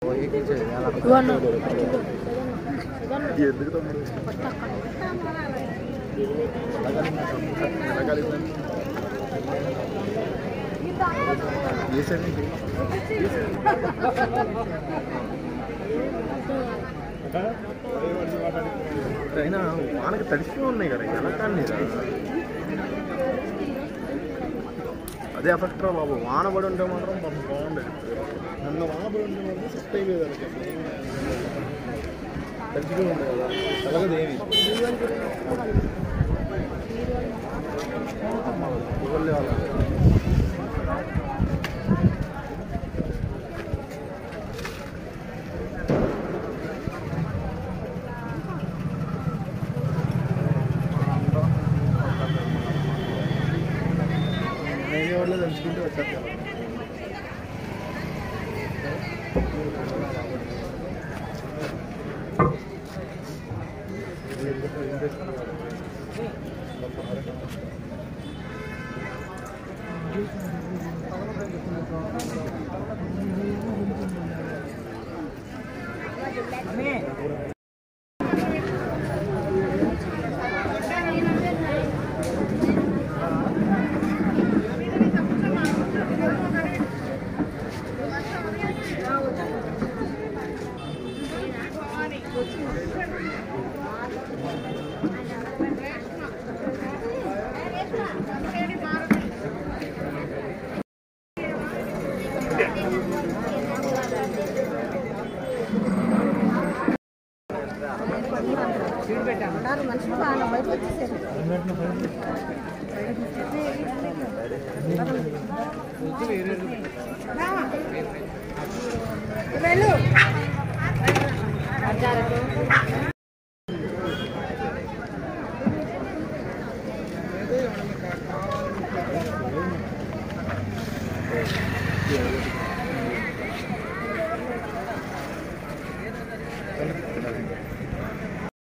అయినా వానకి తడిసిపోయి ఉన్నాయి కదా ఎలా కానీ అదే ఎఫెక్ట్ రా బాబు. వాన పడి ఉంటే మాత్రం బాగుండేది. నన్ను వాన పడి ఉంటే మాత్రం సెట్ అయిపోయేది. తడిసిపోయి ఉండే కదా చల్లగదేమి వాళ్ళ నేనే తెలుసుకుంటూ వచ్చారు. వెళ్ళు